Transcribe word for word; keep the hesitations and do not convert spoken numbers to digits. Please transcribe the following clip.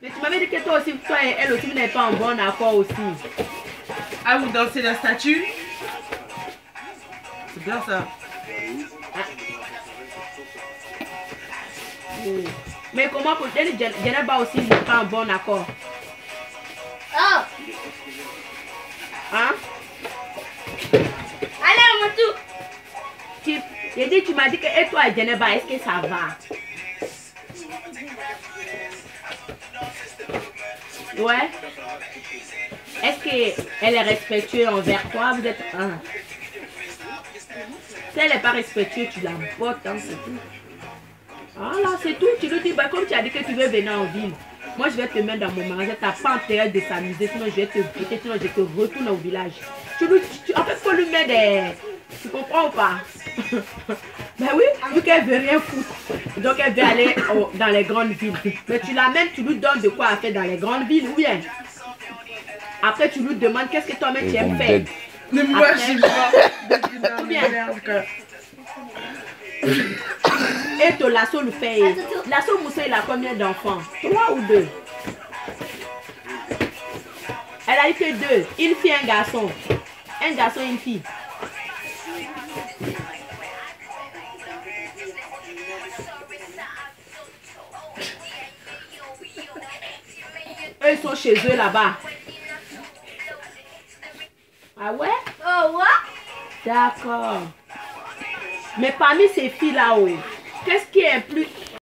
Mais tu m'avais dit que toi aussi, toi et elle aussi, vous n'êtes pas en bon accord aussi. Ah, vous dansez la statue? C'est bien ça. Ah. Oui. Mais comment pour elle, Djeneba aussi, ils n'est pas en bon accord. Oh! Hein? Allez, mon tout! Tu, j'ai dit, tu m'as dit que et toi et Djeneba, est-ce que ça va? Ouais. Est-ce qu'elle est respectueuse envers toi? Vous êtes un. Si elle n'est pas respectueuse, tu la bottes, hein, c'est tout. Voilà, c'est tout. Tu lui dis, bah, comme tu as dit que tu veux venir en ville, moi je vais te mettre dans mon magasin. Tu n'as pas intérêt de s'amuser, sinon je vais te buter, sinon je te retourne au village. Tu lui, tu, en fait, il faut lui mettre des. Tu comprends ou pas? Ben oui, vu qu'elle veut rien foutre. Donc elle veut aller au, dans les grandes villes. Mais tu l'amènes, tu lui donnes de quoi faire dans les grandes villes, ou bien? Après tu lui demandes qu'est-ce que toi-même tu aimes faire. Ne moi je pas. Ou bien? Et ton lasso le fait. Lasso Moussa, il a combien d'enfants? Trois ou deux? Elle a eu que deux. Une fille, un garçon. Un garçon, une fille. Eux, ils sont chez eux là-bas. Ah ouais? Oh, what? D'accord. Mais parmi ces filles là-haut, qu'est-ce qui est plus